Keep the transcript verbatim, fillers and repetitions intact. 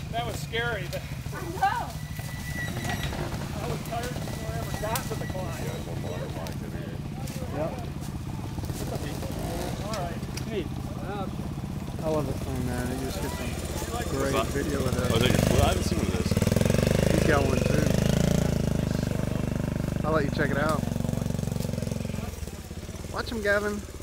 That was scary. But I know. I was tired before I ever got to the climb. Yeah, one more mic in here. Yep. Alright. Hey. I love this thing, man. You just get some great that? video of Oh, is it. that your foot? I haven't seen one of this. He's got one too. I'll let you check it out. Watch him, Gavin.